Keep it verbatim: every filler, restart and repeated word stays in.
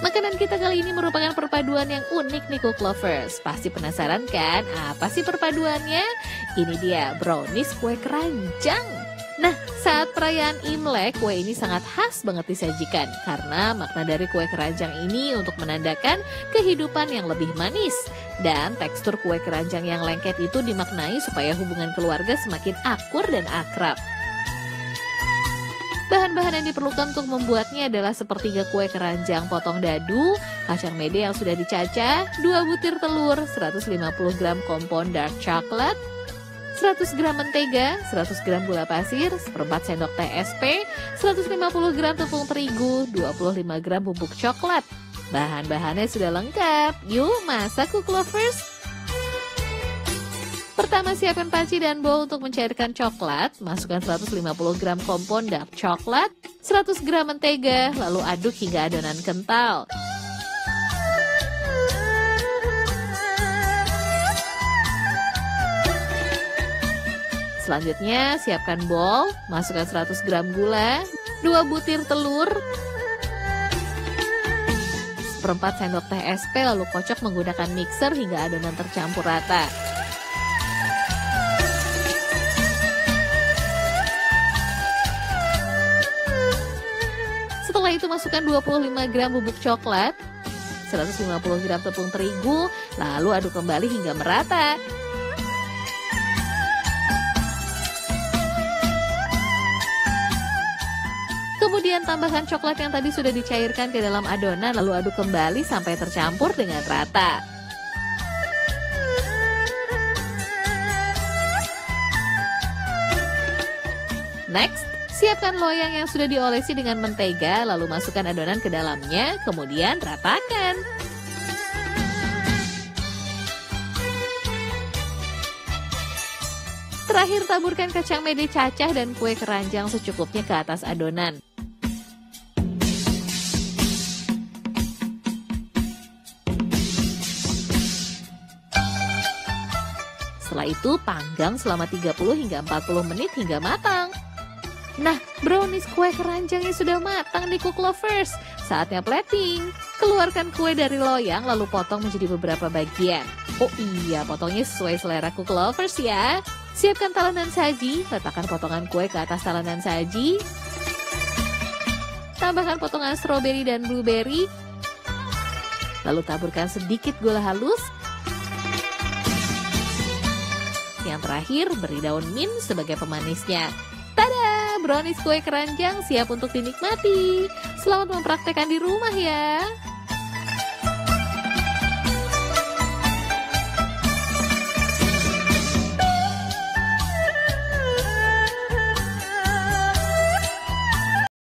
Makanan kita kali ini merupakan perpaduan yang unik nih Cook Lovers. Pasti penasaran kan apa sih perpaduannya? Ini dia brownies kue keranjang. Nah, saat perayaan Imlek, kue ini sangat khas banget disajikan. Karena makna dari kue keranjang ini untuk menandakan kehidupan yang lebih manis. Dan tekstur kue keranjang yang lengket itu dimaknai supaya hubungan keluarga semakin akur dan akrab. Bahan-bahan yang diperlukan untuk membuatnya adalah sepertiga kue keranjang potong dadu, kacang mede yang sudah dicacah, dua butir telur, seratus lima puluh gram kompon dark chocolate, seratus gram mentega, seratus gram gula pasir, seperempat sendok T S P, seratus lima puluh gram tepung terigu, dua puluh lima gram bubuk coklat. Bahan-bahannya sudah lengkap. Yuk masak Cook Lovers! Pertama, siapkan panci dan bowl untuk mencairkan coklat. Masukkan seratus lima puluh gram kompon dark coklat, seratus gram mentega, lalu aduk hingga adonan kental. Selanjutnya, siapkan bowl, masukkan seratus gram gula, dua butir telur, seperempat sendok T S P, lalu kocok menggunakan mixer hingga adonan tercampur rata. Setelah itu masukkan dua puluh lima gram bubuk coklat, seratus lima puluh gram tepung terigu, lalu aduk kembali hingga merata. Kemudian tambahkan coklat yang tadi sudah dicairkan ke dalam adonan, lalu aduk kembali sampai tercampur dengan rata. Next, siapkan loyang yang sudah diolesi dengan mentega, lalu masukkan adonan ke dalamnya, kemudian ratakan. Terakhir, taburkan kacang mede cacah dan kue keranjang secukupnya ke atas adonan. Setelah itu, panggang selama tiga puluh hingga empat puluh menit hingga matang. Nah, brownies kue keranjangnya sudah matang nih Cook Lovers. Saatnya plating. Keluarkan kue dari loyang lalu potong menjadi beberapa bagian. Oh iya, potongnya sesuai selera Cook Lovers ya. Siapkan talenan saji, letakkan potongan kue ke atas talenan saji. Tambahkan potongan stroberi dan blueberry. Lalu taburkan sedikit gula halus. Yang terakhir, beri daun mint sebagai pemanisnya. Tada! Brownies kue keranjang siap untuk dinikmati. Selamat mempraktekkan di rumah ya.